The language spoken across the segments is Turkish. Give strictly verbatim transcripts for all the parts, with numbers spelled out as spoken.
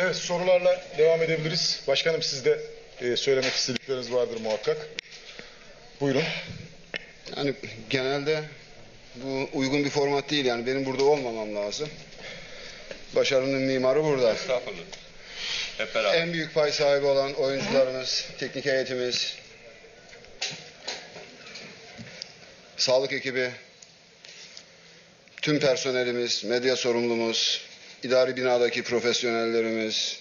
Evet, sorularla devam edebiliriz. Başkanım, siz de e, söylemek istedikleriniz vardır muhakkak. Buyurun. Yani genelde bu uygun bir format değil, yani benim burada olmamam lazım. Başarının mimarı burada. Estağfurullah. Hep beraber. En büyük pay sahibi olan oyuncularımız, teknik heyetimiz, sağlık ekibi, tüm personelimiz, medya sorumlumuz, idari binadaki profesyonellerimiz,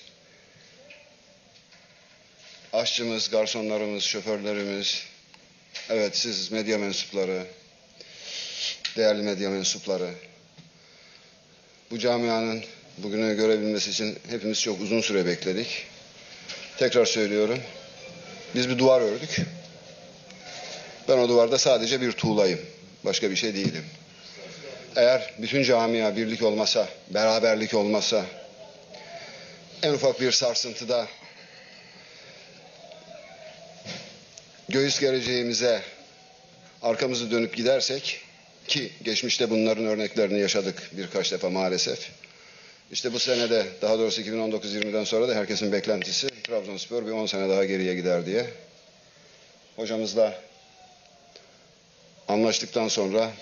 aşçımız, garsonlarımız, şoförlerimiz, evet siz medya mensupları, değerli medya mensupları, bu camianın bugünü görebilmesi için hepimiz çok uzun süre bekledik. Tekrar söylüyorum, biz bir duvar ördük. Ben o duvarda sadece bir tuğlayım, başka bir şey değilim. Eğer bütün camia birlik olmasa, beraberlik olmasa, en ufak bir sarsıntıda göğüs gereceğimize arkamızı dönüp gidersek, ki geçmişte bunların örneklerini yaşadık birkaç defa maalesef. İşte bu senede, daha doğrusu iki bin on dokuz yirmiden sonra da herkesin beklentisi Trabzonspor bir on sene daha geriye gider diye. Hocamızla anlaştıktan sonra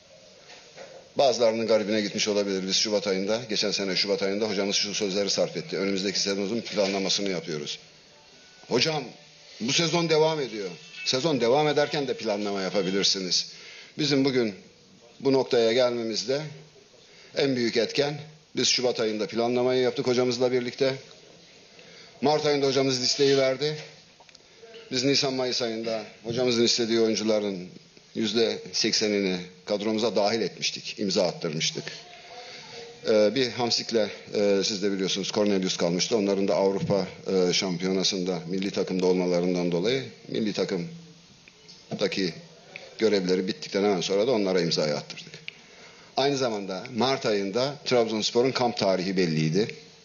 bazılarının garibine gitmiş olabilir. Biz Şubat ayında, geçen sene Şubat ayında hocamız şu sözleri sarf etti. Önümüzdeki sezonun planlamasını yapıyoruz. Hocam, bu sezon devam ediyor. Sezon devam ederken de planlama yapabilirsiniz. Bizim bugün bu noktaya gelmemizde en büyük etken, biz Şubat ayında planlamayı yaptık hocamızla birlikte. Mart ayında hocamız listeyi verdi. Biz Nisan-Mayıs ayında hocamızın istediği oyuncuların yüzde seksenini kadromuza dahil etmiştik, imza attırmıştık. Ee, bir Hamsik'le e, siz de biliyorsunuz Cornelius kalmıştı. Onların da Avrupa e, şampiyonasında milli takımda olmalarından dolayı milli takımdaki görevleri bittikten hemen sonra da onlara imzayı attırdık. Aynı zamanda Mart ayında Trabzonspor'un kamp tarihi belliydi.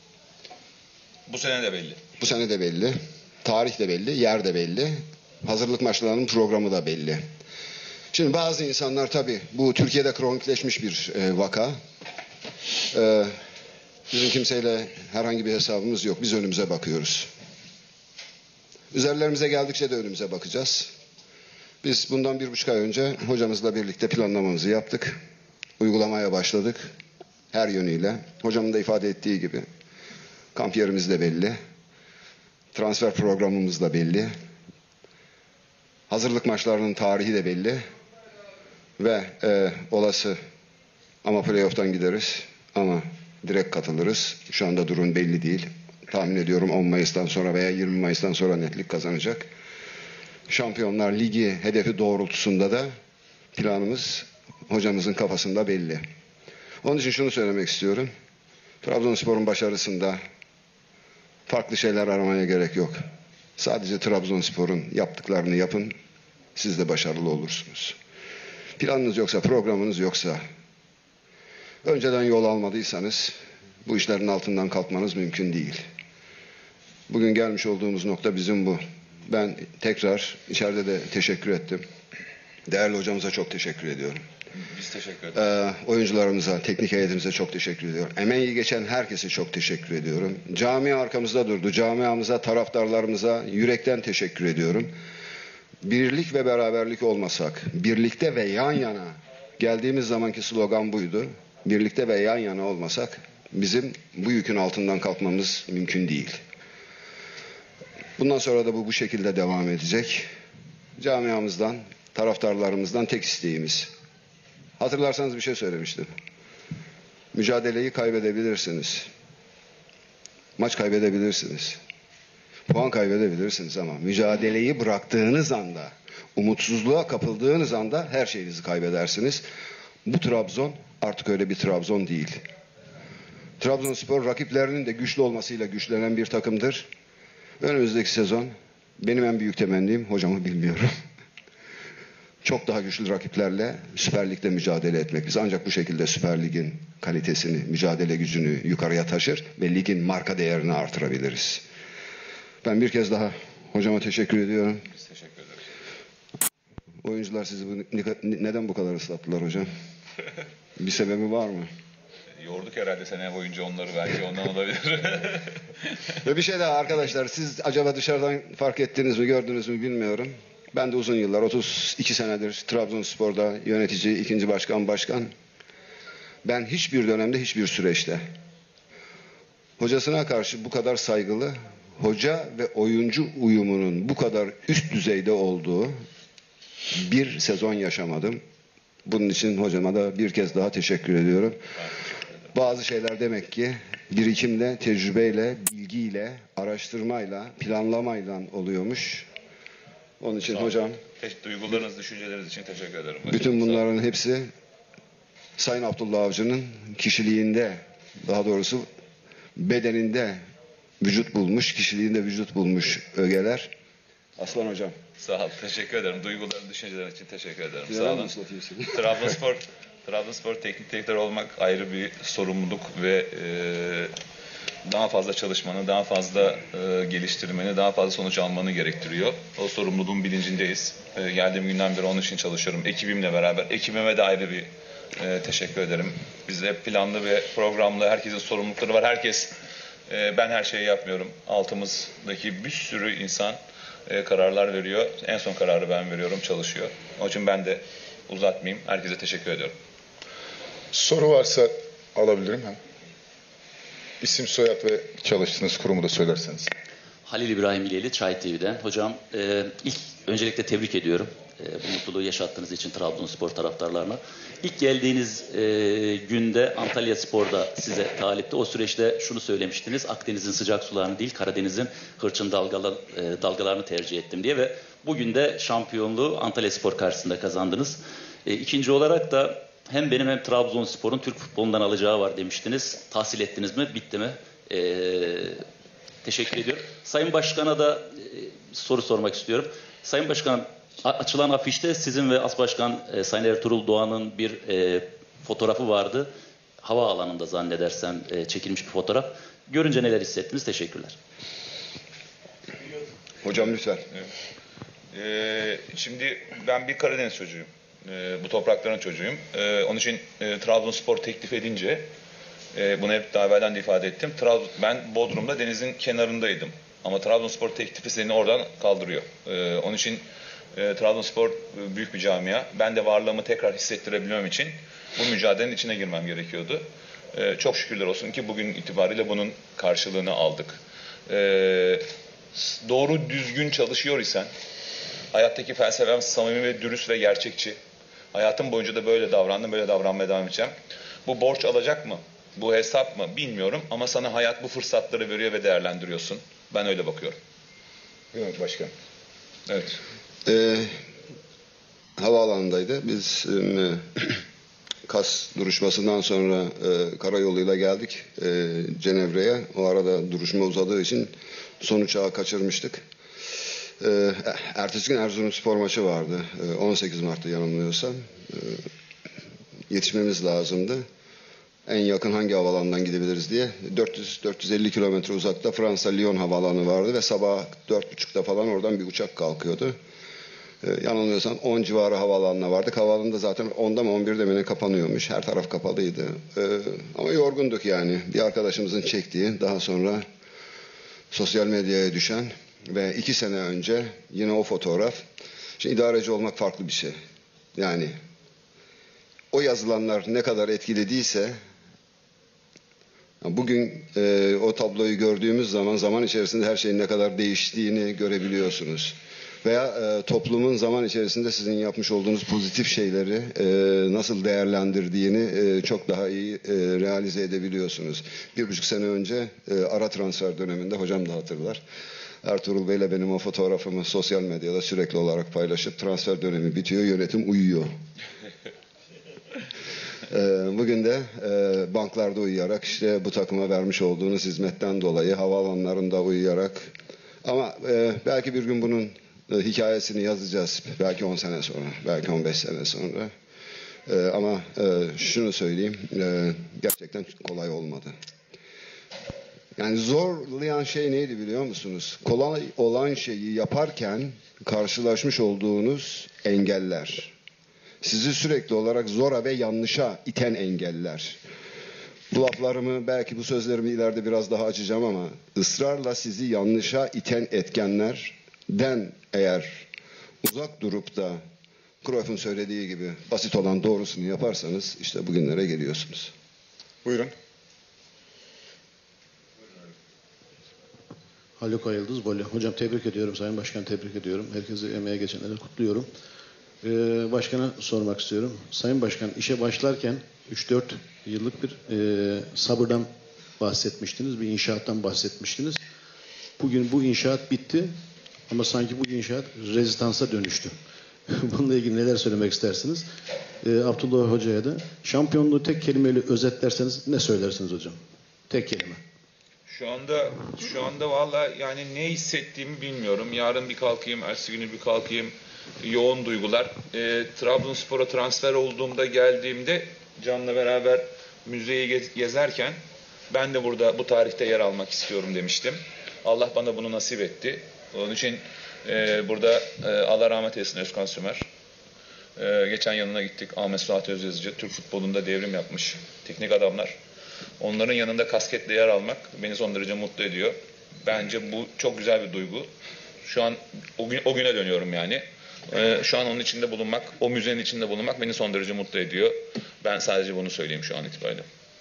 Bu sene de belli. Bu sene de belli. Tarih de belli, yer de belli. Hazırlık maçlarının programı da belli. Şimdi bazı insanlar, tabii bu Türkiye'de kronikleşmiş bir e, vaka. E, bizim kimseyle herhangi bir hesabımız yok. Biz önümüze bakıyoruz. Üzerlerimize geldikçe de önümüze bakacağız. Biz bundan bir buçuk ay önce hocamızla birlikte planlamamızı yaptık. Uygulamaya başladık. Her yönüyle. Hocamın da ifade ettiği gibi. Kamp yerimiz de belli. Transfer programımız da belli. Hazırlık maçlarının tarihi de belli. Ve e, olası ama playoff'tan gideriz ama direkt katılırız. Şu anda durum belli değil. Tahmin ediyorum on Mayıs'tan sonra veya yirmi Mayıs'tan sonra netlik kazanacak. Şampiyonlar Ligi hedefi doğrultusunda da planımız hocamızın kafasında belli. Onun için şunu söylemek istiyorum. Trabzonspor'un başarısında farklı şeyler aramaya gerek yok. Sadece Trabzonspor'un yaptıklarını yapın, siz de başarılı olursunuz. Planınız yoksa, programınız yoksa, önceden yol almadıysanız bu işlerin altından kalkmanız mümkün değil. Bugün gelmiş olduğumuz nokta bizim bu. Ben tekrar içeride de teşekkür ettim. Değerli hocamıza çok teşekkür ediyorum. Biz teşekkür ederiz. Ee, oyuncularımıza, teknik heyetimize çok teşekkür ediyorum. Emeği geçen herkese çok teşekkür ediyorum. Camia arkamızda durdu. Camiamıza, taraftarlarımıza yürekten teşekkür ediyorum. Birlik ve beraberlik olmasak, birlikte ve yan yana, geldiğimiz zamanki slogan buydu. Birlikte ve yan yana olmasak bizim bu yükün altından kalkmamız mümkün değil. Bundan sonra da bu bu şekilde devam edecek. Camiamızdan, taraftarlarımızdan tek isteğimiz. Hatırlarsanız bir şey söylemiştim. Mücadeleyi kaybedebilirsiniz. Maç kaybedebilirsiniz. Puan kaybedebilirsiniz ama mücadeleyi bıraktığınız anda, umutsuzluğa kapıldığınız anda her şeyinizi kaybedersiniz. Bu Trabzon artık öyle bir Trabzon değil. Trabzonspor rakiplerinin de güçlü olmasıyla güçlenen bir takımdır. Önümüzdeki sezon benim en büyük temennim, hocamı bilmiyorum, çok daha güçlü rakiplerle Süper Lig'de mücadele etmek. Biz ancak bu şekilde Süper Lig'in kalitesini, mücadele gücünü yukarıya taşır ve ligin marka değerini artırabiliriz. Ben bir kez daha hocama teşekkür ediyorum. Biz teşekkür ederiz. Oyuncular sizi bu, neden bu kadar ıslattılar hocam? Bir sebebi var mı? Yorduk herhalde sene boyunca onları, belki ondan olabilir. Ve bir şey daha arkadaşlar, siz acaba dışarıdan fark ettiniz mi, gördünüz mü bilmiyorum. Ben de uzun yıllar, otuz iki senedir Trabzonspor'da yönetici, ikinci başkan, başkan. Ben hiçbir dönemde, hiçbir süreçte hocasına karşı bu kadar saygılı, hoca ve oyuncu uyumunun bu kadar üst düzeyde olduğu bir sezon yaşamadım. Bunun için hocama da bir kez daha teşekkür ediyorum. Bazı şeyler demek ki birikimle, tecrübeyle, bilgiyle, araştırmayla, planlamayla oluyormuş. Onun için hocam, Te- Duygularınız, düşünceleriniz için teşekkür ederim. bütün bunların hepsi Sayın Abdullah Avcı'nın kişiliğinde, daha doğrusu bedeninde vücut bulmuş, kişiliğinde vücut bulmuş ögeler. Aslan hocam. Sağ ol, teşekkür ederim. Duyguların, düşüncelerin için teşekkür ederim. Sağ Sağ olun. Trabzonspor, Trabzonspor teknik direktör olmak ayrı bir sorumluluk ve e, daha fazla çalışmanı, daha fazla e, geliştirmeni, daha fazla sonuç almanı gerektiriyor. O sorumluluğun bilincindeyiz. E, geldiğim günden beri onun için çalışıyorum. Ekibimle beraber. Ekibime de ayrı bir e, teşekkür ederim. Bizde hep planlı ve programlı, herkesin sorumlulukları var. Herkes, e, ben her şeyi yapmıyorum. Altımızdaki bir sürü insan e, kararlar veriyor. En son kararı ben veriyorum, çalışıyor. Onun için ben de uzatmayayım. Herkese teşekkür ediyorum. Soru varsa alabilirim hem. İsim, soyad ve çalıştığınız kurumu da söylerseniz. Halil İbrahim İleli, Çay T V'den. Hocam e, ilk öncelikle tebrik ediyorum. E, bu mutluluğu yaşattığınız için Trabzonspor taraftarlarına. İlk geldiğiniz e, günde Antalya Spor'da size talipti. O süreçte şunu söylemiştiniz. Akdeniz'in sıcak sularını değil, Karadeniz'in hırçın dalgalar, e, dalgalarını tercih ettim diye ve bugün de şampiyonluğu Antalya Spor karşısında kazandınız. E, ikinci olarak da hem benim hem Trabzonspor'un Türk futbolundan alacağı var demiştiniz. Tahsil ettiniz mi? Bitti mi? E, teşekkür ediyorum. Sayın Başkan'a da e, soru sormak istiyorum. Sayın Başkanım, a- açılan afişte sizin ve As Başkan e, Sayın Ertuğrul Doğan'ın bir e, fotoğrafı vardı. Havaalanında zannedersem e, çekilmiş bir fotoğraf. Görünce neler hissettiniz? Teşekkürler. Hocam lütfen. Ee, şimdi ben bir Karadeniz çocuğuyum. Ee, bu toprakların çocuğuyum. Ee, onun için e, Trabzonspor teklif edince, e, bunu hep daha evvelden de ifade ettim. Trabzon, ben Bodrum'da denizin kenarındaydım. Ama Trabzonspor teklifi seni oradan kaldırıyor. Ee, onun için e, Trabzonspor e, büyük bir camia. Ben de varlığımı tekrar hissettirebilmem için bu mücadelenin içine girmem gerekiyordu. Ee, çok şükürler olsun ki bugün itibariyle bunun karşılığını aldık. Ee, doğru düzgün çalışıyor isen, hayattaki felsefem samimi ve dürüst ve gerçekçi. Hayatım boyunca da böyle davrandım, böyle davranmaya devam edeceğim. Bu borç alacak mı? Bu hesap mı? Bilmiyorum ama sana hayat bu fırsatları veriyor ve değerlendiriyorsun. Ben öyle bakıyorum. Değil mi başkan? Evet. Ee, havaalanındaydı. Biz e, Kas duruşmasından sonra e, karayoluyla geldik e, Cenevre'ye. O arada duruşma uzadığı için son uçağı kaçırmıştık. E, ertesi gün Erzurumspor maçı vardı. E, on sekiz Mart'ta yanılmıyorsam. E, yetişmemiz lazımdı. En yakın hangi havalandan gidebiliriz diye. dört yüz dört yüz elli kilometre uzakta Fransa Lyon havaalanı vardı ve sabah dört buçukta falan oradan bir uçak kalkıyordu. Ee, yanılmıyorsam on civarı havaalanına vardık. Havaalanında zaten onda mı on birde mi ne kapanıyormuş. Her taraf kapalıydı. Ee, ama yorgunduk yani. Bir arkadaşımızın çektiği, daha sonra sosyal medyaya düşen ve iki sene önce yine o fotoğraf. Şimdi idareci olmak farklı bir şey. Yani o yazılanlar ne kadar etkilediyse, bugün e, o tabloyu gördüğümüz zaman zaman içerisinde her şeyin ne kadar değiştiğini görebiliyorsunuz. Veya e, toplumun zaman içerisinde sizin yapmış olduğunuz pozitif şeyleri e, nasıl değerlendirdiğini e, çok daha iyi e, realize edebiliyorsunuz. Bir buçuk sene önce e, ara transfer döneminde, hocam da hatırlar, Ertuğrul Bey'le benim o fotoğrafımı sosyal medyada sürekli olarak paylaşıp transfer dönemi bitiyor, yönetim uyuyor. Bugün de banklarda uyuyarak, işte bu takıma vermiş olduğunuz hizmetten dolayı havaalanlarında uyuyarak, ama belki bir gün bunun hikayesini yazacağız. Belki on sene sonra, belki on beş sene sonra. Ama şunu söyleyeyim, gerçekten kolay olmadı. Yani zorlayan şey neydi biliyor musunuz? Kolay olan şeyi yaparken karşılaşmış olduğunuz engeller. Sizi sürekli olarak zora ve yanlışa iten engeller. Bu laflarımı, belki bu sözlerimi ileride biraz daha açacağım ama ısrarla sizi yanlışa iten etkenlerden eğer uzak durup da Cruyff'un söylediği gibi basit olan doğrusunu yaparsanız işte bugünlere geliyorsunuz. Buyurun. Haluk Ayıldız, Bolya. Hocam tebrik ediyorum, Sayın Başkan tebrik ediyorum. Herkese emeğe geçenleri kutluyorum. Ee, başkana sormak istiyorum. Sayın Başkan, işe başlarken üç dört yıllık bir e, sabırdan bahsetmiştiniz, bir inşaattan bahsetmiştiniz. Bugün bu inşaat bitti ama sanki bu inşaat rezistansa dönüştü. Bununla ilgili neler söylemek istersiniz? Ee, Abdullah Hoca'ya da şampiyonluğu tek kelimeyle özetlerseniz ne söylersiniz hocam? Tek kelime. Şu anda şu anda valla yani ne hissettiğimi bilmiyorum. Yarın bir kalkayım, ertesi günü bir kalkayım. Yoğun duygular. E, Trabzonspor'a transfer olduğumda, geldiğimde Can'la beraber müzeyi gez, gezerken ben de burada bu tarihte yer almak istiyorum demiştim. Allah bana bunu nasip etti. Onun için e, burada e, Allah rahmet eylesin Özkan Sümer. E, geçen yanına gittik. Ahmet Suat Özyazıcı. Türk futbolunda devrim yapmış. Teknik adamlar. Onların yanında kasketle yer almak beni son derece mutlu ediyor. Bence bu çok güzel bir duygu. Şu an o, gün, o güne dönüyorum yani. Ee, şu an onun içinde bulunmak, o müzenin içinde bulunmak beni son derece mutlu ediyor. Ben sadece bunu söyleyeyim şu an itibariyle.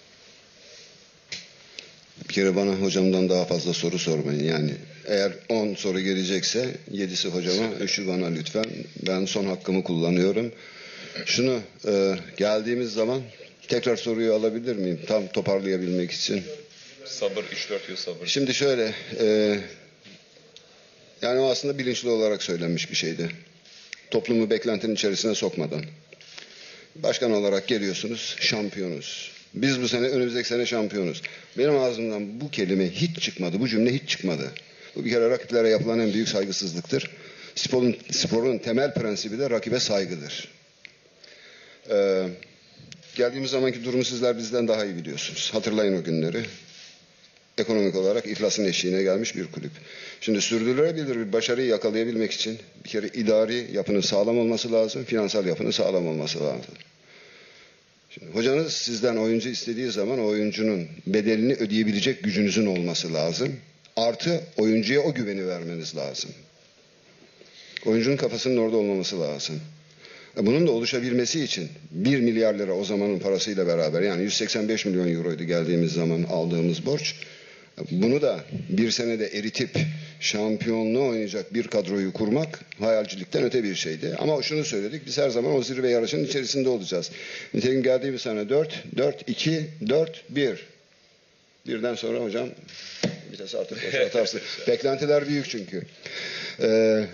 Bir kere bana hocamdan daha fazla soru sormayın. Yani eğer on soru gelecekse yedisi hocama, üçü bana lütfen. Ben son hakkımı kullanıyorum. Şunu e, geldiğimiz zaman tekrar soruyu alabilir miyim? Tam toparlayabilmek için. Sabır, üç dört yıl sabır. Şimdi şöyle, e, yani o aslında bilinçli olarak söylenmiş bir şeydi. Toplumu beklentinin içerisine sokmadan. Başkan olarak geliyorsunuz, şampiyonuz. Biz bu sene, önümüzdeki sene şampiyonuz. Benim ağzımdan bu kelime hiç çıkmadı, bu cümle hiç çıkmadı. Bu bir kere rakiplere yapılan en büyük saygısızlıktır. Sporun, sporun temel prensibi de rakibe saygıdır. Ee, geldiğimiz zamanki durumu sizler bizden daha iyi biliyorsunuz. Hatırlayın o günleri. Ekonomik olarak iflasın eşiğine gelmiş bir kulüp. Şimdi sürdürülebilir bir başarıyı yakalayabilmek için bir kere idari yapının sağlam olması lazım, finansal yapının sağlam olması lazım. Şimdi hocanız sizden oyuncu istediği zaman o oyuncunun bedelini ödeyebilecek gücünüzün olması lazım. Artı oyuncuya o güveni vermeniz lazım. Oyuncunun kafasının orada olmaması lazım. Bunun da oluşabilmesi için bir milyar lira o zamanın parasıyla beraber, yani yüz seksen beş milyon euroydu geldiğimiz zaman aldığımız borç. Bunu da bir senede eritip şampiyonluğu oynayacak bir kadroyu kurmak hayalcilikten öte bir şeydi. Ama şunu söyledik, biz her zaman o zirve yarışının içerisinde olacağız. Nitekim geldiğimiz sene dört, dört, iki, dört, bir. Birden sonra hocam vites artık boşaltarsın. Beklentiler büyük çünkü. Ee,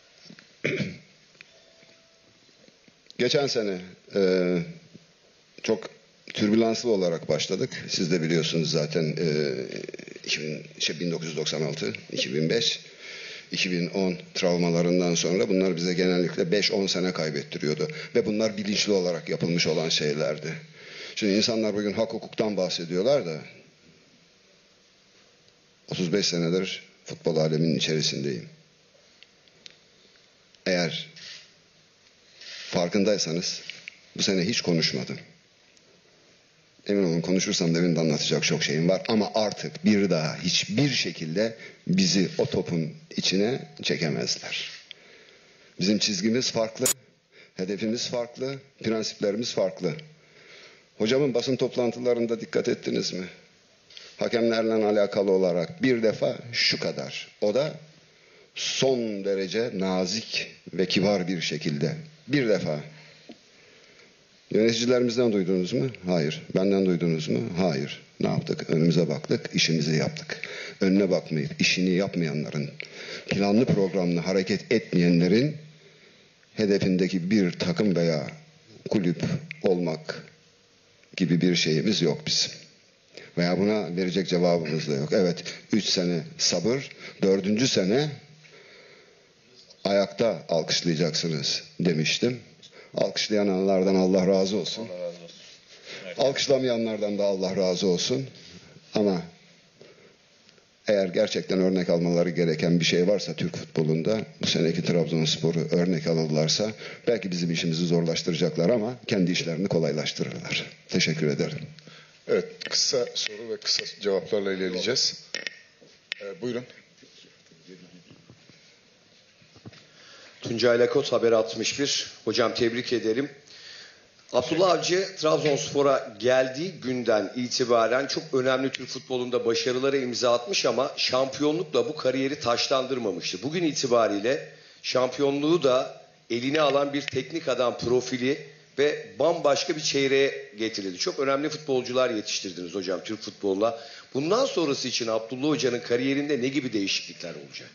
geçen sene e, çok türbülanslı olarak başladık. Siz de biliyorsunuz zaten e, iki bin, şey, bin dokuz yüz doksan altı, iki bin beş, iki bin on travmalarından sonra bunlar bize genellikle beş on sene kaybettiriyordu. Ve bunlar bilinçli olarak yapılmış olan şeylerdi. Şimdi insanlar bugün hak hukuktan bahsediyorlar da otuz beş senedir futbol aleminin içerisindeyim. Eğer farkındaysanız bu sene hiç konuşmadım. Emin olun konuşursam da benim de anlatacak çok şeyim var. Ama artık bir daha hiçbir şekilde bizi o topun içine çekemezler. Bizim çizgimiz farklı, hedefimiz farklı, prensiplerimiz farklı. Hocamın basın toplantılarında dikkat ettiniz mi? Hakemlerle alakalı olarak bir defa şu kadar. O da son derece nazik ve kibar bir şekilde. Bir defa. Yöneticilerimizden duydunuz mu? Hayır. Benden duydunuz mu? Hayır. Ne yaptık? Önümüze baktık, işimizi yaptık. Önüne bakmayıp işini yapmayanların, planlı programlı hareket etmeyenlerin hedefindeki bir takım veya kulüp olmak gibi bir şeyimiz yok bizim. Veya buna verecek cevabımız da yok. Evet, üç sene sabır, dördüncü sene ayakta alkışlayacaksınız demiştim. Alkışlayanlardan Allah razı olsun. Allah razı olsun. Evet. Alkışlamayanlardan da Allah razı olsun. Ama eğer gerçekten örnek almaları gereken bir şey varsa Türk futbolunda, bu seneki Trabzonspor'u örnek alırlarsa belki bizim işimizi zorlaştıracaklar ama kendi işlerini kolaylaştırırlar. Teşekkür ederim. Evet, kısa soru ve kısa cevaplarla ilerleyeceğiz. Ee, buyurun. Tuncay Lakot, Haber altmış bir. Hocam tebrik ederim. Abdullah Avcı Trabzonspor'a geldiği günden itibaren çok önemli Türk futbolunda başarılara imza atmış ama şampiyonlukla bu kariyeri taşlandırmamıştı. Bugün itibariyle şampiyonluğu da eline alan bir teknik adam profili ve bambaşka bir çeyreğe getirildi. Çok önemli futbolcular yetiştirdiniz hocam Türk futboluna. Bundan sonrası için Abdullah Hoca'nın kariyerinde ne gibi değişiklikler olacak?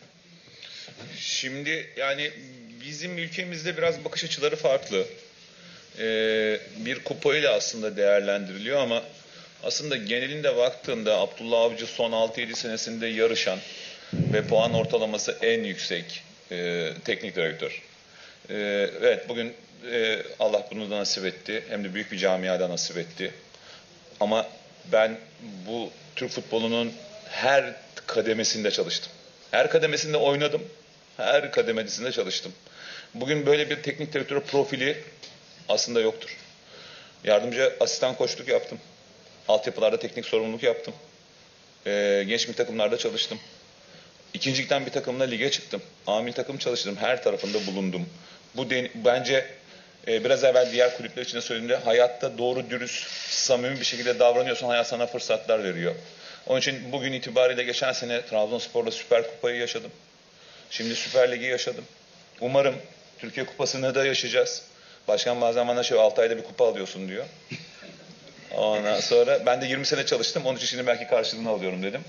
Şimdi yani bizim ülkemizde biraz bakış açıları farklı. Ee, bir kupayla aslında değerlendiriliyor ama aslında genelinde baktığında Abdullah Avcı son altı yedi senesinde yarışan ve puan ortalaması en yüksek e, teknik direktör. E, evet bugün e, Allah bunu da nasip etti. Hem de büyük bir camiada nasip etti. Ama ben bu Türk futbolunun her kademesinde çalıştım. Her kademesinde oynadım. Her kademesinde çalıştım. Bugün böyle bir teknik direktör profili aslında yoktur. Yardımcı asistan koçluk yaptım. Altyapılarda teknik sorumluluk yaptım. Ee, genç milli takımlarda çalıştım. İkincilikten bir takımla lige çıktım. A milli takım çalıştım. Her tarafında bulundum. Bu den- bence e, biraz evvel diğer kulüpler için de söylediğimde hayatta doğru, dürüst, samimi bir şekilde davranıyorsan hayat sana fırsatlar veriyor. Onun için bugün itibariyle geçen sene Trabzonspor'da Süper Kupayı yaşadım. Şimdi Süper Lig'i yaşadım. Umarım Türkiye Kupası'nı da yaşayacağız. Başkan bazen bana şey altı ayda bir kupa alıyorsun diyor. Ondan sonra ben de yirmi sene çalıştım. Onun için şimdi belki karşılığını alıyorum dedim.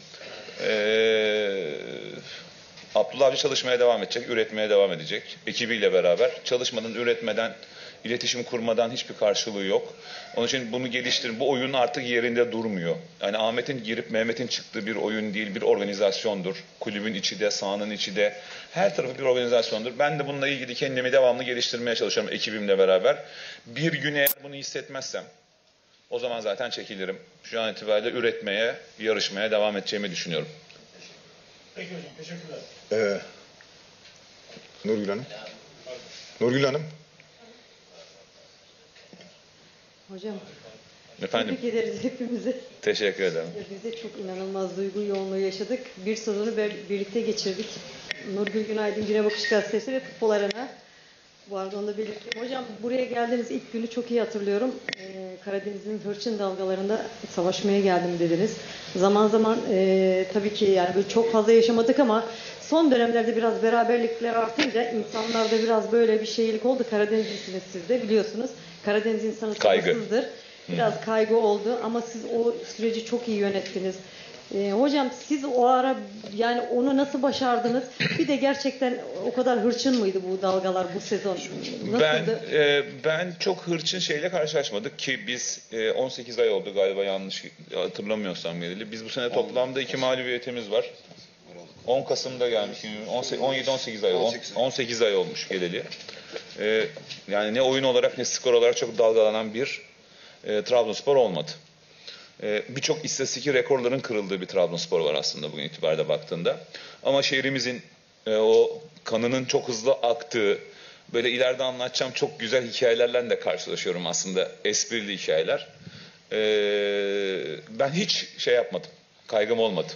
Ee, Abdullah Avcı çalışmaya devam edecek, üretmeye devam edecek. Ekibiyle beraber. Çalışmadan, üretmeden, iletişim kurmadan hiçbir karşılığı yok. Onun için bunu geliştirin. Bu oyun artık yerinde durmuyor. Yani Ahmet'in girip Mehmet'in çıktığı bir oyun değil, bir organizasyondur. Kulübün içi de, sahanın içi de, her tarafı bir organizasyondur. Ben de bununla ilgili kendimi devamlı geliştirmeye çalışıyorum ekibimle beraber. Bir gün eğer bunu hissetmezsem, o zaman zaten çekilirim. Şu an itibariyle üretmeye, yarışmaya devam edeceğimi düşünüyorum. Peki hocam, teşekkürler. Ee, Nurgül Hanım. Nurgül Hanım. Hocam, Efendim, tebrik ederiz hepimizi. teşekkür ederim. Biz de çok inanılmaz duygu yoğunluğu yaşadık. Bir sezonu be- birlikte geçirdik. Nurgül Günaydın, Güne Bakış Gazetesi ve Futbol Arena. Bu arada onu da belirteyim. Hocam buraya geldiğiniz ilk günü çok iyi hatırlıyorum. Ee, Karadeniz'in hırçın dalgalarında savaşmaya geldim dediniz. Zaman zaman e, tabii ki yani böyle çok fazla yaşamadık ama son dönemlerde biraz beraberlikler artınca insanlarda biraz böyle bir şeylik oldu. Karadenizlisiniz siz de biliyorsunuz. Karadeniz insanı Kaygı. sabırsızdır. Biraz kaygı oldu ama siz o süreci çok iyi yönettiniz. Ee, hocam siz o ara yani onu nasıl başardınız? Bir de gerçekten o kadar hırçın mıydı bu dalgalar bu sezon? Nasıldı? Ben e, ben çok hırçın şeyle karşılaşmadık ki biz e, on sekiz ay oldu galiba yanlış hatırlamıyorsam geleli. Biz bu sene toplamda iki mağlubiyetimiz var. on Kasım'da gelmiş. on yedi on sekiz ay oldu. on sekiz ay olmuş geleli. E, yani ne oyun olarak ne skor olarak çok dalgalanan bir e, Trabzonspor olmadı. E, Birçok istatistiki rekorların kırıldığı bir Trabzonspor var aslında bugün itibariyle baktığında. Ama şehrimizin e, o kanının çok hızlı aktığı, böyle ileride anlatacağım çok güzel hikayelerle de karşılaşıyorum aslında, esprili hikayeler. E, ben hiç şey yapmadım, kaygım olmadı.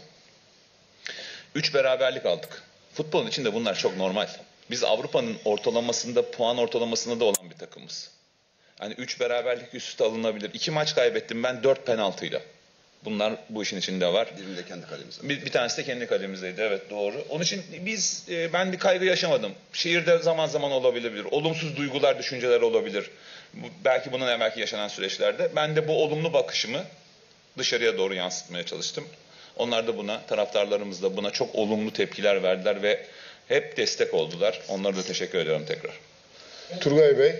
Üç beraberlik aldık. Futbolun içinde bunlar çok normal. Biz Avrupa'nın ortalamasında, puan ortalamasında da olan bir takımız. Hani üç beraberlik üst üste alınabilir. İki maç kaybettim ben dört penaltıyla. Bunlar bu işin içinde var. Birini de kendi kalemizde. Bir, bir tanesi de kendi kalemizdeydi, evet doğru. Onun için biz, e, ben bir kaygı yaşamadım. Şehirde zaman zaman olabilir, olumsuz duygular, düşünceler olabilir. Bu, belki bunun evvelki yaşanan süreçlerde. Ben de bu olumlu bakışımı dışarıya doğru yansıtmaya çalıştım. Onlar da buna, taraftarlarımız da buna çok olumlu tepkiler verdiler ve hep destek oldular. Onlara da teşekkür ediyorum tekrar. Turgay Bey.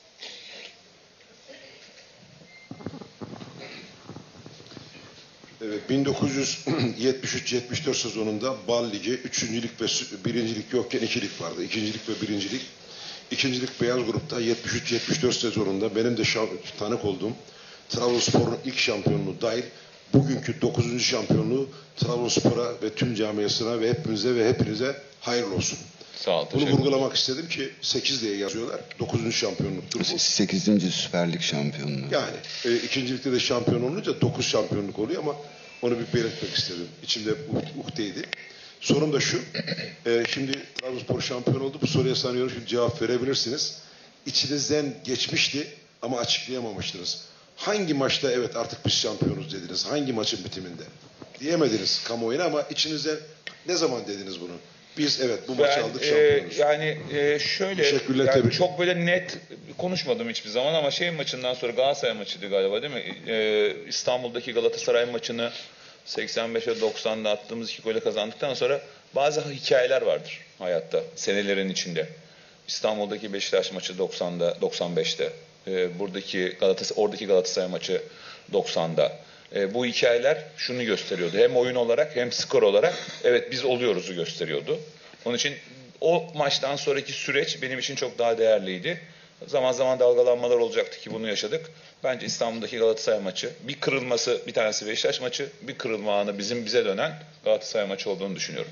Evet, bin dokuz yüz yetmiş üç yetmiş dört sezonunda Bal Ligi, üçüncülük ve birincilik yokken ikilik vardı. İkincilik ve birincilik. İkincilik beyaz grupta yetmiş üç yetmiş dört sezonunda benim de tanık olduğum Trabzonspor'un ilk şampiyonluğu dahil bugünkü dokuzuncu şampiyonluğu Trabzonspor'a ve tüm camiasına ve hepimize ve hepinize hayırlı olsun. Sağ ol. Bunu Teşekkür vurgulamak istedim ki sekiz diye yazıyorlar. dokuzuncu şampiyonluktur bu. sekizinci Süper Lig şampiyonluğu. Yani e, ikincilikte de şampiyon olunca dokuz şampiyonluk oluyor ama onu bir belirtmek istedim. İçimde uh, uhdeydi. Sorum da şu. E, şimdi Trabzonspor şampiyon oldu. Bu soruya sanıyorum şimdi cevap verebilirsiniz. İçinizden geçmişti ama açıklayamamıştınız. Hangi maçta evet artık biz şampiyonuz dediniz? Hangi maçın bitiminde? Diyemediniz kamuoyuna ama içinizden ne zaman dediniz bunu? Biz evet bu maçı Ben, aldık e, şampiyonuz. yani e, şöyle Teşekkürler, yani tebrik çok böyle net konuşmadım hiçbir zaman ama şey maçından sonra Galatasaray maçıydı galiba değil mi? E, İstanbul'daki Galatasaray maçını seksen beşe doksanda attığımız iki gole kazandıktan sonra bazı hikayeler vardır hayatta senelerin içinde. İstanbul'daki Beşiktaş maçı doksanda doksan beşte. E, buradaki Galatasaray oradaki Galatasaray maçı doksanda. E, bu hikayeler şunu gösteriyordu. Hem oyun olarak hem skor olarak evet biz oluyoruzu gösteriyordu. Onun için o maçtan sonraki süreç benim için çok daha değerliydi. Zaman zaman dalgalanmalar olacaktı ki bunu yaşadık. Bence İstanbul'daki Galatasaray maçı bir kırılması, bir tanesi Beşiktaş maçı, bir kırılma anı bizim bize dönen Galatasaray maçı olduğunu düşünüyorum.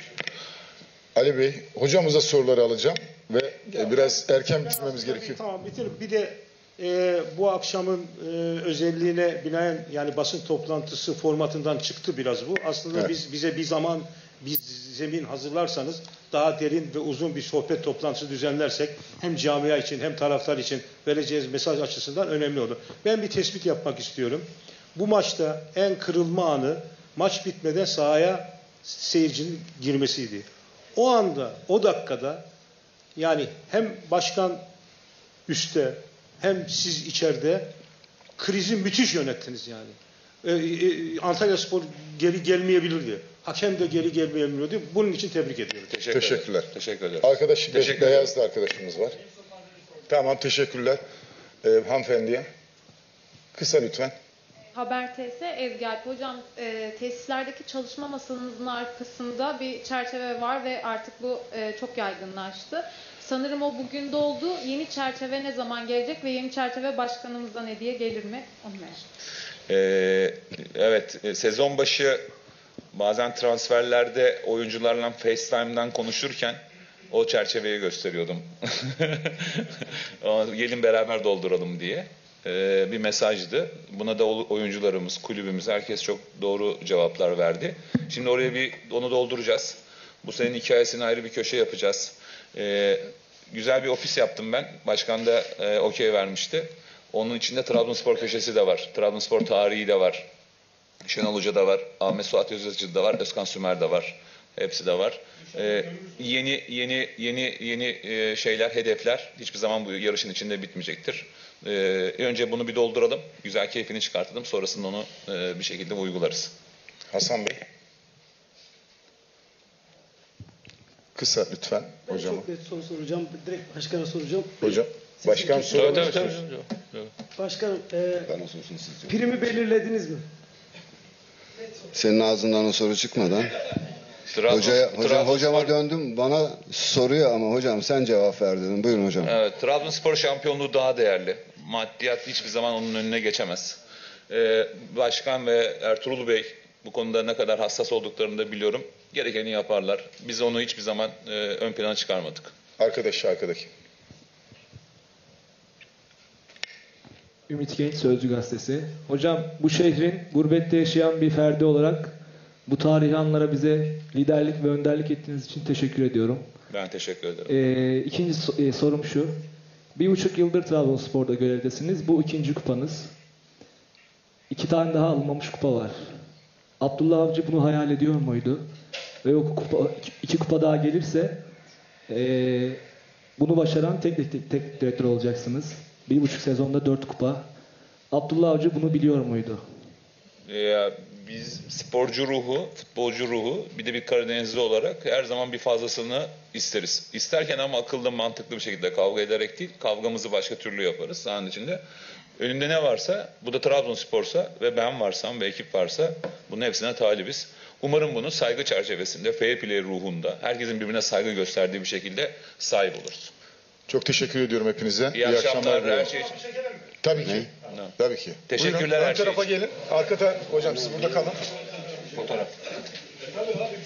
Ali Bey, hocamıza soruları alacağım ve biraz erken bitirmemiz gerekiyor. Tamam bitirin. Bir de e, bu akşamın e, özelliğine binaen yani basın toplantısı formatından çıktı biraz bu. Aslında Evet. biz bize bir zaman bir zemin hazırlarsanız daha derin ve uzun bir sohbet toplantısı düzenlersek hem camia için hem taraftar için vereceğiz mesaj açısından önemli olur. Ben bir tespit yapmak istiyorum. Bu maçta en kırılma anı maç bitmeden sahaya seyircinin girmesiydi. O anda, o dakikada yani hem başkan üstte hem siz içeride krizi müthiş yönettiniz yani. Ee, e, Antalyaspor geri gelmeyebilirdi. Hakem de geri gelmeyebilirdi. Bunun için tebrik ediyorum. Teşekkür Teşekkürler. Ederim. Teşekkür ederim. Arkadaş, Teşekkür beyazlı arkadaşımız var. Tamam, teşekkürler. Ee, hanımefendiye. Kısa lütfen. Haber T S Ezgi Alp. Hocam e, tesislerdeki çalışma masanızın arkasında bir çerçeve var ve artık bu e, çok yaygınlaştı. Sanırım o bugün doldu. Yeni çerçeve ne zaman gelecek ve yeni çerçeve başkanımızdan hediye gelir mi? Onu merak ediyorum. Ee, evet, e, sezon başı bazen transferlerde oyuncularla FaceTime'dan konuşurken o çerçeveyi gösteriyordum. Ama gelin beraber dolduralım diye. Ee, bir mesajdı. Buna da oyuncularımız, kulübümüz, herkes çok doğru cevaplar verdi. Şimdi oraya bir onu dolduracağız. Bu senenin hikayesini ayrı bir köşe yapacağız. Ee, güzel bir ofis yaptım ben. Başkan da e, okey vermişti. Onun içinde Trabzonspor köşesi de var. Trabzonspor tarihi de var. Şenol Hoca da var. Ahmet Suat Özyazıcı da var. Özkan Sümer de var. Hepsi de var. Ee, yeni yeni yeni yeni e, şeyler, hedefler hiçbir zaman bu yarışın içinde bitmeyecektir. Ee, önce bunu bir dolduralım. Güzel keyfini çıkartalım. Sonrasında onu e, bir şekilde uygularız. Hasan Bey. Kısa lütfen Ben hocama. çok net soru soracağım. Direkt başkana soracağım. Hocam, Sizin başkan için- soru. Evet, evet, evet. Başkanım, e, Ben o sorusunu siz primi belirlediniz mi? Senin ağzından o soru çıkmadan Trabzon- hocaya, hocam, Trabzonspor- hocama döndüm bana soruyor ama hocam sen cevap ver dedim. Buyurun hocam. Evet, Trabzonspor şampiyonluğu daha değerli. Maddiyat hiçbir zaman onun önüne geçemez. Ee, Başkan ve Ertuğrul Bey bu konuda ne kadar hassas olduklarını da biliyorum. Gerekeni yaparlar. Biz onu hiçbir zaman e, ön plana çıkarmadık. Arkadaş, arkadaki. Ümit Genç, Sözcü Gazetesi. Hocam bu şehrin gurbette yaşayan bir ferdi olarak bu tarihi anlara bize liderlik ve önderlik ettiğiniz için teşekkür ediyorum. Ben teşekkür ederim. Ee, ikinci so- e, sorum şu. Bir buçuk yıldır Trabzonspor'da görevdesiniz. Bu ikinci kupanız. İki tane daha alınmamış kupa var. Abdullah Avcı bunu hayal ediyor muydu? Ve o kupa, iki kupa daha gelirse e, bunu başaran tek, tek, tek direktör olacaksınız. Bir buçuk sezonda dört kupa. Abdullah Avcı bunu biliyor muydu? Ee, biz sporcu ruhu, futbolcu ruhu, bir de bir Karadenizli olarak her zaman bir fazlasını isteriz. İsterken ama akıllı, mantıklı bir şekilde kavga ederek değil, kavgamızı başka türlü yaparız sahanın içinde. Önünde ne varsa, bu da Trabzonspor'sa ve ben varsam ve ekip varsa bunun hepsine talibiz. Umarım bunu saygı çerçevesinde, fair play ruhunda, herkesin birbirine saygı gösterdiği bir şekilde sahip oluruz. Çok teşekkür ediyorum hepinize. İyi, İyi akşamlar. Her diliyorum. şey için. Tabii ki. Tabii ki. Teşekkürler Buyurun, her ön şey tarafa için. gelin. Arka taraf, hocam siz burada kalın. Fotoğraf.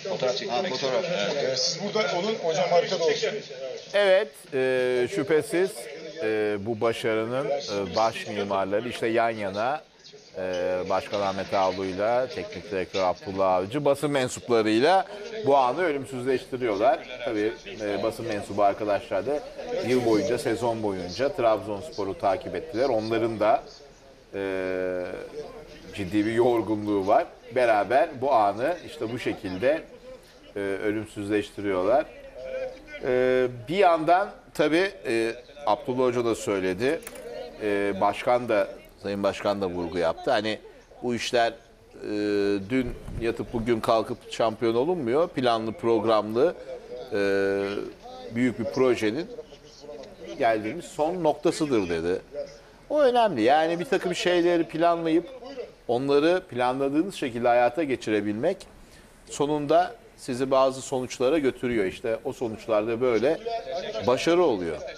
Fotoğraf çekilmek. Fotoğraf. Ee, siz burada olun, hocam arkada olsun. Evet, e, şüphesiz e, bu başarının e, baş mimarları işte yan yana e, Başkan Ahmet Ağlu'yla, Teknik Direktör Abdullah Avcı, basın mensuplarıyla bu anı ölümsüzleştiriyorlar. Tabii e, basın mensubu arkadaşlar da yıl boyunca, sezon boyunca Trabzonspor'u takip ettiler. Onların da e, ciddi bir yorgunluğu var. Beraber bu anı işte bu şekilde e, ölümsüzleştiriyorlar. Ee, bir yandan tabii e, Abdullah Hoca da söyledi, e, başkan da, Sayın Başkan da vurgu yaptı. Hani bu işler e, dün yatıp bugün kalkıp şampiyon olunmuyor. Planlı, programlı, e, büyük bir projenin geldiğimiz son noktasıdır dedi. O önemli. Yani bir takım şeyleri planlayıp onları planladığınız şekilde hayata geçirebilmek sonunda sizi bazı sonuçlara götürüyor. İşte o sonuçlarda böyle başarı oluyor.